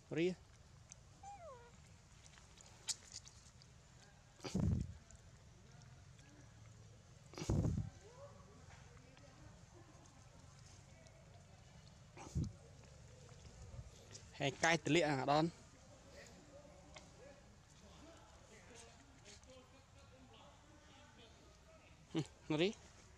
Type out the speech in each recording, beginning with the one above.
Nori. Hay cay tỉ lịa à đón. Nori.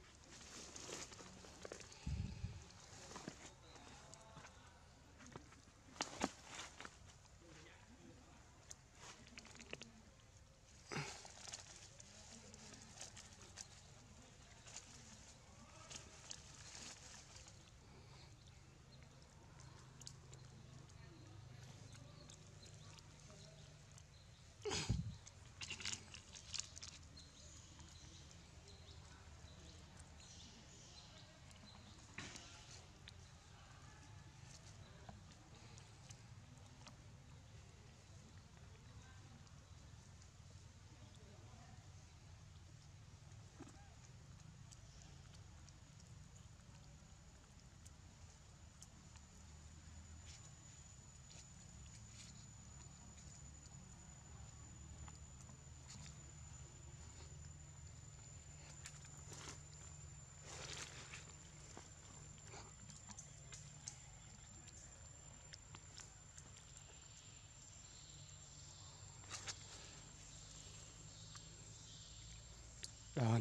Đón.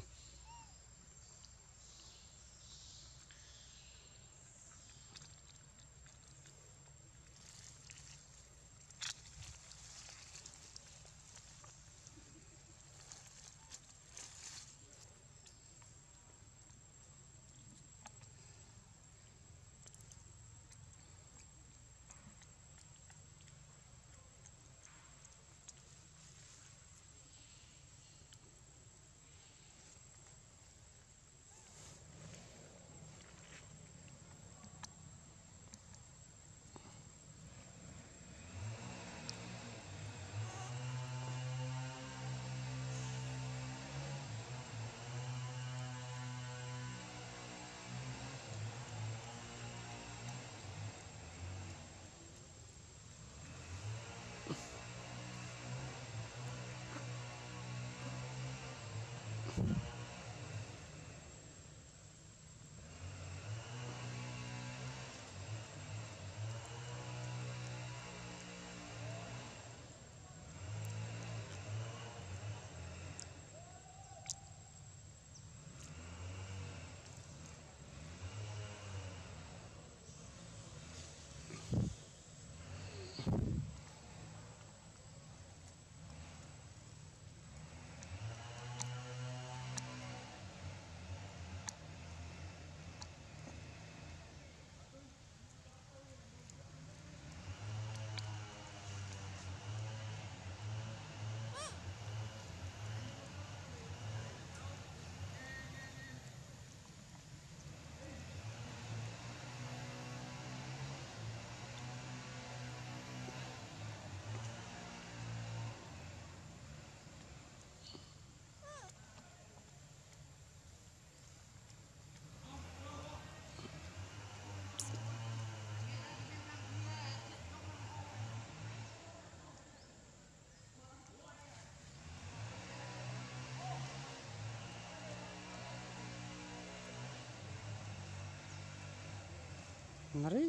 Nori.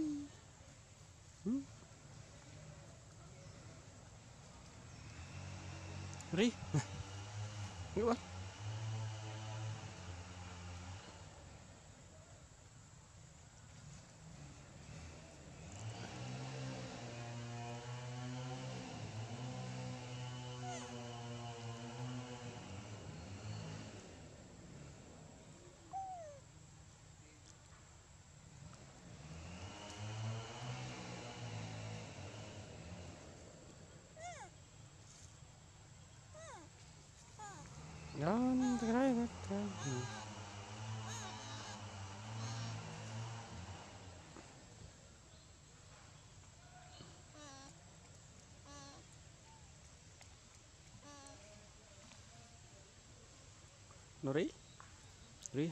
Nori. Ngựa bác. Đón. Cái đấy. Nori. Nori.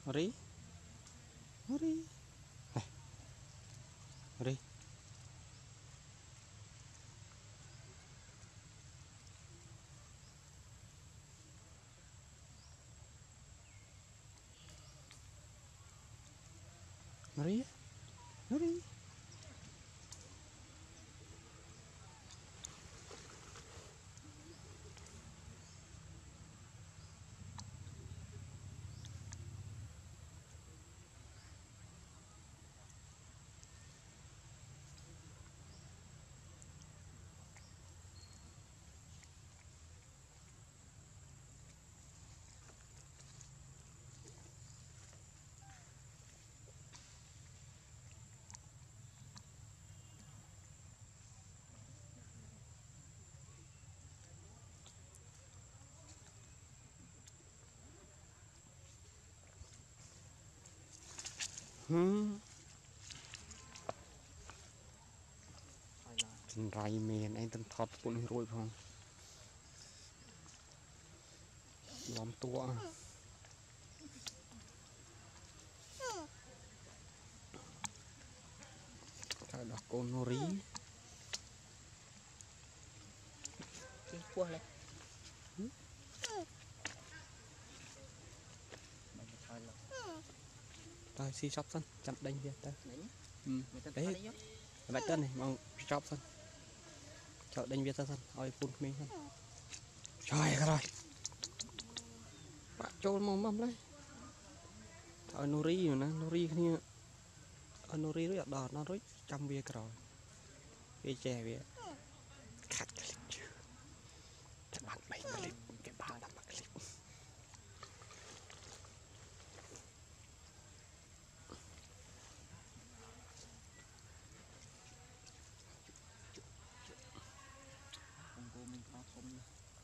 Nori, Nori, này, Nori, Nori, Nori. Rai men anh tân thọt cuốn rồi không lom tua cái đó con Nori cái cua này ta si shop sân chậm đánh việt ta đấy vậy tên này mong shop sân chợ đánh việt sân ôi phun mình sân trời rồi bạn trôn mong mâm đấy ở Nori mà Nori kia ở Nori rất đỏ nó rất trăm việt rồi về chè về khát clip chưa các bạn mấy clip cái bạn làm clip cô mình có không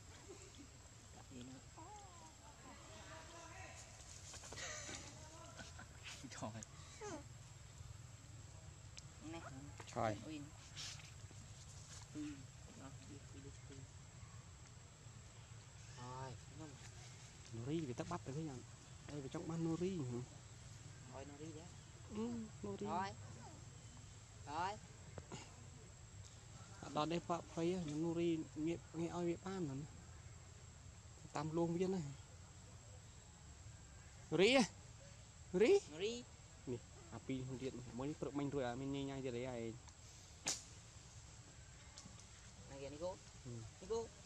trời Nori bị tắc bắt rồi cái nhận đây phải trong ban Nori hả rồi Nori đấy Nori rồi đó đây phạm phải Nori nghe ai biết ban rồi tam luôn viên này Nori Nori Nori nè api điện mới tự mình rồi mình nhanh nhanh thế đấy ai này kìa Nico